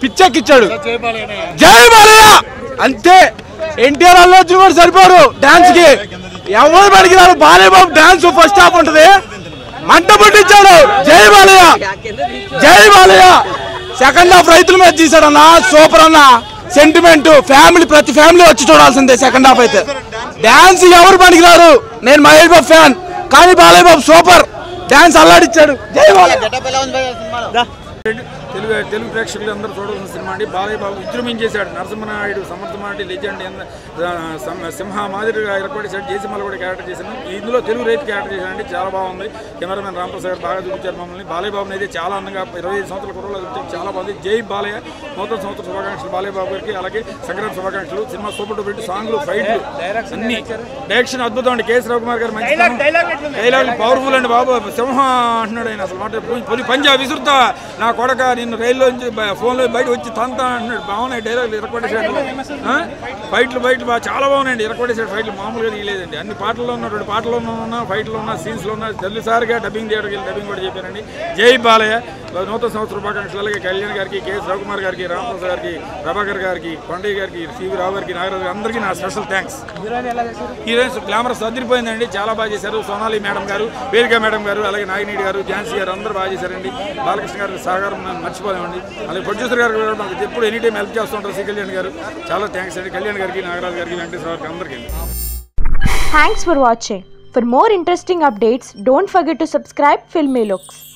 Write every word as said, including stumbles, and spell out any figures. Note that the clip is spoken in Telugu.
పిచ్చెక్కిచ్చాడు. జై బాలయ్య అంతే. ఎన్టీఆర్ అల్లు అర్జున్ కూడా సరిపోరు డాన్స్ కి. ఎవరు పడికిరారు. Balayya Babu dance first half ఉంటది, మంట పుట్టించాడు. జై బాలయ్య, జై బాలయ్య. సెకండ్ హాఫ్ రైతుల మీద తీసాడు అన్న, సూపర్ అన్న. సెంటిమెంట్ ఫ్యామిలీ, ప్రతి ఫ్యామిలీ వచ్చి చూడాల్సిందే. సెకండ్ హాఫ్ అయితే డాన్స్ ఎవరు పనికిరారు. నేను మహేష్ బాబు ఫ్యాన్, కానీ బాలయ్య బాబు సూపర్ డాన్స్ అల్లాడిచ్చాడు. జై బాలయ్య. తెలుగు తెలుగు ప్రేక్షకులు అందరూ చూడాల్సిన సినిమా అండి. బాలయ్య బాబు విజృంభించేశాడు. నరసింహనాయుడు సమర్థమాటి లెజెండ్, సింహ మాదిరిగా ఏర్పడేశాడు. జయసింహలు కూడా క్యారెక్టర్ చేశాను. ఇందులో తెలుగు రైతు క్యారెక్టర్ చేశాడండి, చాలా బాగుంది. కెమెరామెన్ రాంప్రసాద్ గారు బాగా చూపించారు మమ్మల్ని. బాలయ్య బాబుని అయితే చాలా అందంగా ఇరవై ఐదు సంవత్సరాల కుర్రలో చూపించారు, చాలా బాగుంది. జై బాలయ్య. నూతన సంవత్సర శుభాకాంక్షలు బాలయ్య బాబు గారికి, అలాగే సంక్రాంతి శుభాకాంక్షలు. సినిమా సూపర్ డూపర్ సాంగ్లు, ఫైట్లు అన్ని, డైరెక్షన్ అద్భుతం అండి. కేఎస్ రవికుమార్ గారు మంచి డైలాగ్ పవర్ఫుల్ అండి బాబు. సింహ అంటున్నాడు ఆయన, అసలు మాట పులి పంజా విసురుతా నా కొడక, నిన్ను రైల్లో నుంచి ఫోన్లో బయట వచ్చి తంతా అంటున్నాడు. బాగున్నాయి డైలాగులు, ఇరకొట్టేసాడు. ఫైట్లు ఫైట్లు బాగా చాలా బాగున్నాయండి. ఇరకొట్టేసాడు ఫైట్లు, మామూలుగా తీయలేదండి. అన్ని పాటల్లో ఉన్న, రెండు పాటల్లో ఉన్న, ఫైట్లో ఉన్న, సీన్స్లో ఉన్న. తొలిసారిగా డబ్బింగ్ థియేటర్కి వెళ్ళి డబ్బింగ్ కూడా చెప్పానండి. జై బాలయ్య. నూతన సంవత్సర శుభాకాంక్షలు. అలాగే కళ్యాణ్ గారికి, కేఎస్ రవికుమార్ గారికి, రామప్రసాద్ గారికి, ప్రభాకర్ గారికి, కొండయ్య గారికి, సివి రావు గారికి, నాగరాజు గారికి, అందరికీ నా స్పెషల్ థ్యాంక్స్. హీరోయిన్స్ గ్లామరస్ అదిరిపోయిందండి, చాలా బాగా చేశారు. సోనాలి మేడం గారు, వేదిక మేడం గారు, అలాగే నాగినీడి గారు, ఝాన్సీ గారు అందరూ బాగా చేశారండి. బాలకృష్ణ గారి సహకారం మర్చిపోలేమండి. అలాగే ప్రొడ్యూసర్ గారు కూడా మాకు ఎప్పుడు ఎనీ టైం హెల్ప్ చేస్తుంటారు. సి కళ్యాణ్ గారు చాలా థ్యాంక్స్ అండి. కళ్యాణ్ గారికి, నాగరాజు గారికి, వెంకటేశ్వర గారికి అందరికీ. Thanks for watching. For more interesting updates, don't forget to subscribe Filmy Looks.